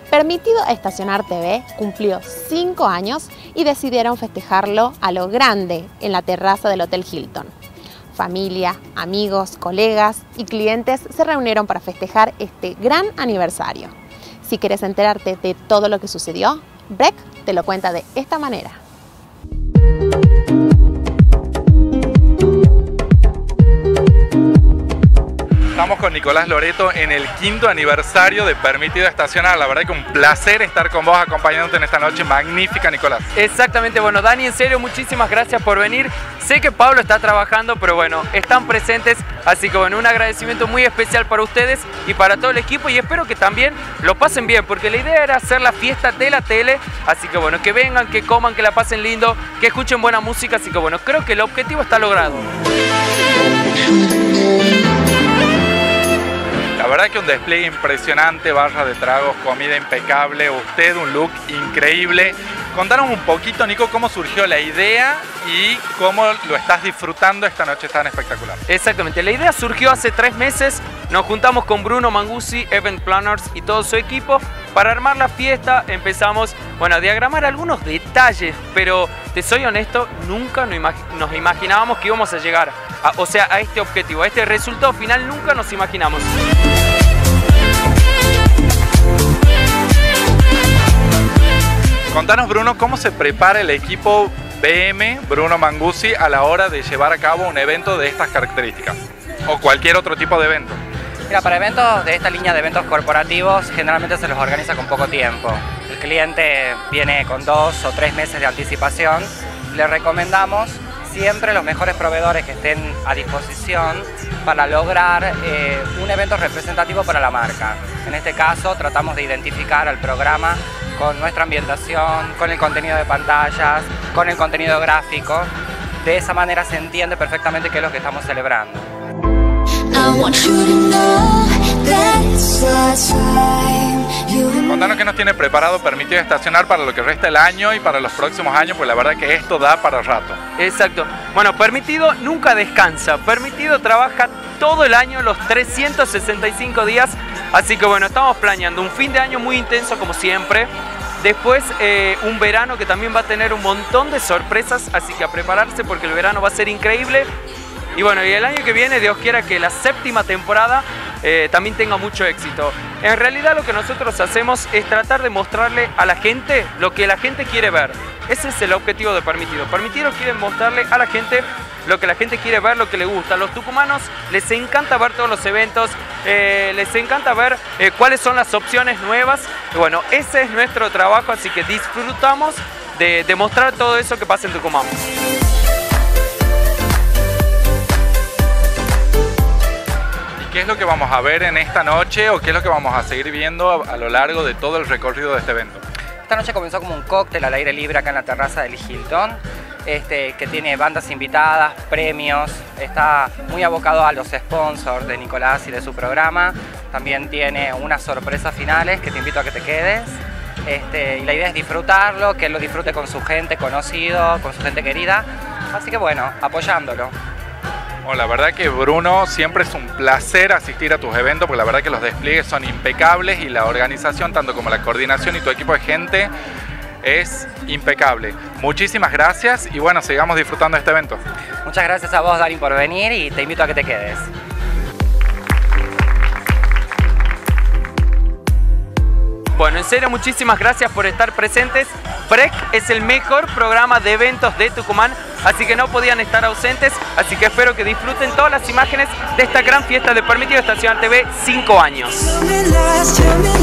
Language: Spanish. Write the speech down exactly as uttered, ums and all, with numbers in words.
Permitido Estacionar T V cumplió cinco años y decidieron festejarlo a lo grande en la terraza del Hotel Hilton. Familia, amigos, colegas y clientes se reunieron para festejar este gran aniversario. Si quieres enterarte de todo lo que sucedió, Breck te lo cuenta de esta manera. Estamos con Nicolás Loreto en el quinto aniversario de Permitido Estacionar. La verdad que un placer estar con vos acompañándote en esta noche magnífica, Nicolás. Exactamente, bueno, Dani, en serio, muchísimas gracias por venir. Sé que Pablo está trabajando, pero bueno, están presentes, así que bueno, un agradecimiento muy especial para ustedes y para todo el equipo, y espero que también lo pasen bien, porque la idea era hacer la fiesta de la tele, así que bueno, que vengan, que coman, que la pasen lindo, que escuchen buena música, así que bueno, creo que el objetivo está logrado. La verdad que un despliegue impresionante, barra de tragos, comida impecable, usted un look increíble. Contanos un poquito, Nico, cómo surgió la idea y cómo lo estás disfrutando esta noche tan espectacular. Exactamente, la idea surgió hace tres meses, nos juntamos con Bruno Mangusi, Event Planners y todo su equipo para armar la fiesta. Empezamos, bueno, a diagramar algunos detalles, pero te soy honesto, nunca nos imaginábamos que íbamos a llegar a, o sea, a este objetivo, a este resultado final, nunca nos imaginamos. Contanos, Bruno, cómo se prepara el equipo B M, Bruno Mangusi, a la hora de llevar a cabo un evento de estas características o cualquier otro tipo de evento. Mira, para eventos de esta línea de eventos corporativos generalmente se los organiza con poco tiempo. El cliente viene con dos o tres meses de anticipación. Le recomendamos siempre los mejores proveedores que estén a disposición para lograr eh, un evento representativo para la marca. En este caso tratamos de identificar al programa con nuestra ambientación, con el contenido de pantallas, con el contenido gráfico. De esa manera se entiende perfectamente qué es lo que estamos celebrando. Contanos qué nos tiene preparado Permitido Estacionar para lo que resta el año y para los próximos años, pues la verdad que esto da para rato. Exacto. Bueno, Permitido nunca descansa. Permitido trabaja todo el año, los trescientos sesenta y cinco días. Así que bueno, estamos planeando un fin de año muy intenso como siempre. Después eh, un verano que también va a tener un montón de sorpresas, así que a prepararse porque el verano va a ser increíble. Y bueno, y el año que viene, Dios quiera que la séptima temporada eh, también tenga mucho éxito. En realidad lo que nosotros hacemos es tratar de mostrarle a la gente lo que la gente quiere ver. Ese es el objetivo de Permitido. Permitido quiere mostrarle a la gente lo que la gente quiere ver, lo que le gusta. A los tucumanos les encanta ver todos los eventos, eh, les encanta ver eh, cuáles son las opciones nuevas. Y bueno, ese es nuestro trabajo, así que disfrutamos de, de mostrar todo eso que pasa en Tucumán. ¿Qué es lo que vamos a ver en esta noche o qué es lo que vamos a seguir viendo a, a lo largo de todo el recorrido de este evento? Esta noche comenzó como un cóctel al aire libre acá en la terraza del Hilton, este, que tiene bandas invitadas, premios, está muy abocado a los sponsors de Nicolás y de su programa. También tiene unas sorpresas finales que te invito a que te quedes. Este, y la idea es disfrutarlo, que él lo disfrute con su gente conocido, con su gente querida. Así que bueno, apoyándolo. Bueno, la verdad que Bruno, siempre es un placer asistir a tus eventos porque la verdad que los despliegues son impecables y la organización, tanto como la coordinación y tu equipo de gente, es impecable. Muchísimas gracias y bueno, sigamos disfrutando de este evento. Muchas gracias a vos, Dani, por venir y te invito a que te quedes. Bueno, en serio, muchísimas gracias por estar presentes. Breck es el mejor programa de eventos de Tucumán, así que no podían estar ausentes, así que espero que disfruten todas las imágenes de esta gran fiesta de Permitido Estacionar T V cinco años.